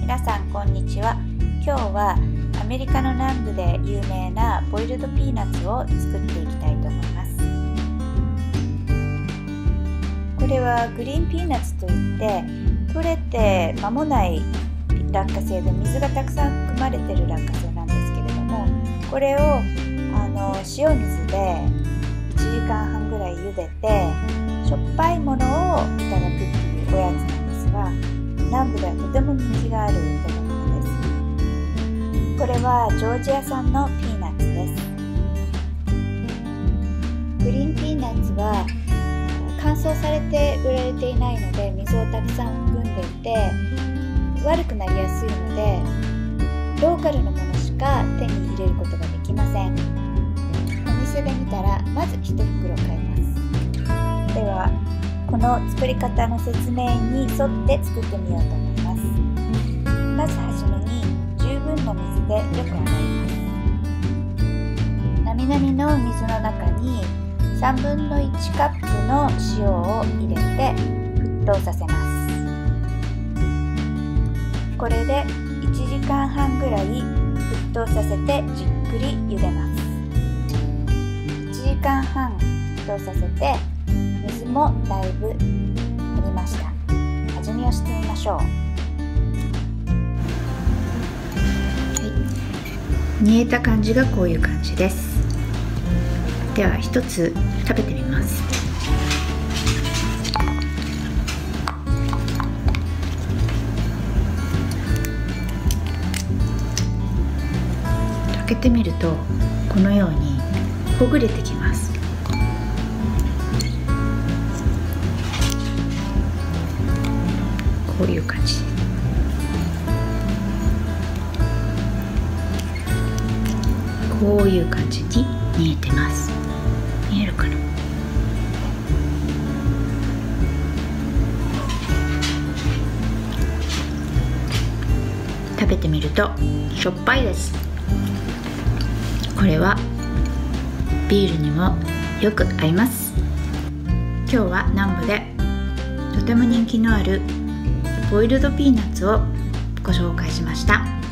皆さんこんにちは。今日はアメリカの南部で有名なボイルドピーナッツを作っていきたいと思います。これはグリーンピーナッツといって取れて間もない落花生で水がたくさん含まれている落花生なんですけれども、これを塩水で1時間半ぐらい茹でてしょっぱいものをいただくっていうおやつなんですが、南部ではとても人気がある食べ物です。これはジョージア産のピーナッツです。グリーンピーナッツは乾燥されて売られていないので水をたくさん含んでいて悪くなりやすいのでローカルのものしか手に入れることができません。お店で見たらまず1袋買います。ではこの作り方の説明に沿って作ってみようと思います。まずはじめに十分の水でよく洗います。なみなみの水の中に3分の1カップの塩を入れて沸騰させます。これで1時間半ぐらい沸騰させてじっくり茹でます。1時間半沸騰させて水もだいぶ減りました。味見をしてみましょう。煮えた感じがこういう感じです。では一つ食べてみます。開けてみるとこのようにほぐれてきます。こういう感じです。こういう感じに煮えてます。見えるかな？食べてみるとしょっぱいです。これはビールにもよく合います。今日は南部でとても人気のあるボイルドピーナッツをご紹介しました。